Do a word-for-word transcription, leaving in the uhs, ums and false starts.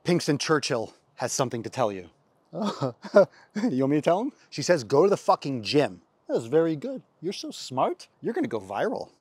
Pinkston Churchill has something to tell you. Oh, you want me to tell him? She says go to the fucking gym. That was very good. You're so smart. You're gonna go viral.